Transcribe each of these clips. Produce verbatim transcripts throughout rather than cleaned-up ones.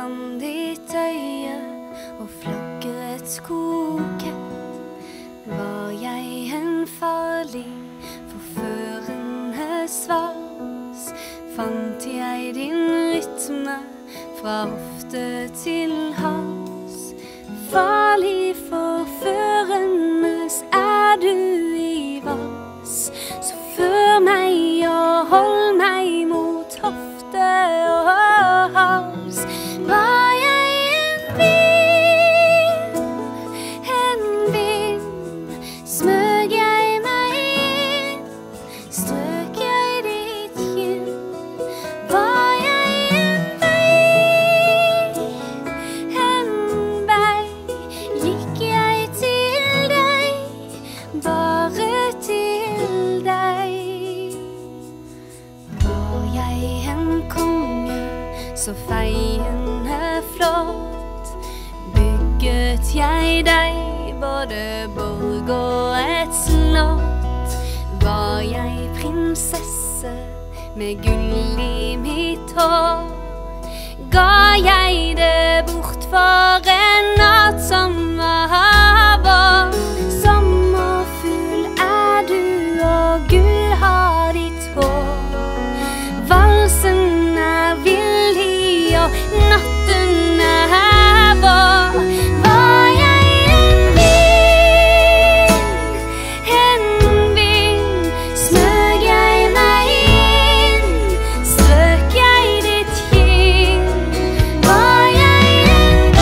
kan ditt øye og flokkret skoghet. Var jeg en farlig, forførende svals, fant jeg din rytme fra hofte til hals. Farlig, forførende er du i vals, så før meg og hold meg mot hofte og hals. Var jeg en vind, en vind, smøg jeg meg inn, strøk jeg ditt kinn. Var jeg en vei, en vei, gikk jeg til deg, bare til deg. Var jeg en konge, så feiende flott, bygget jeg deg både borg og et slott. Var jeg prinsesse med gull i mitt hår, ga jeg det bort for en natt som var vår. Sommerfugl er du og gull har ditt hår, valsen er villig og natten er vår. Var jeg en vind, en vind, smøg jeg meg inn, strøk jeg ditt kinn. Var jeg en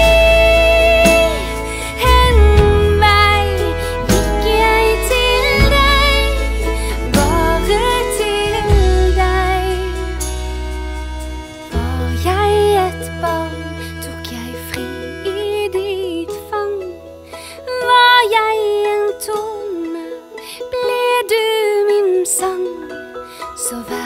vei, en vei, gikk jeg til deg, bare til deg. Var jeg et barn, tok jeg fri i ditt fang. Var jeg en tone, ble du min sang. Så vær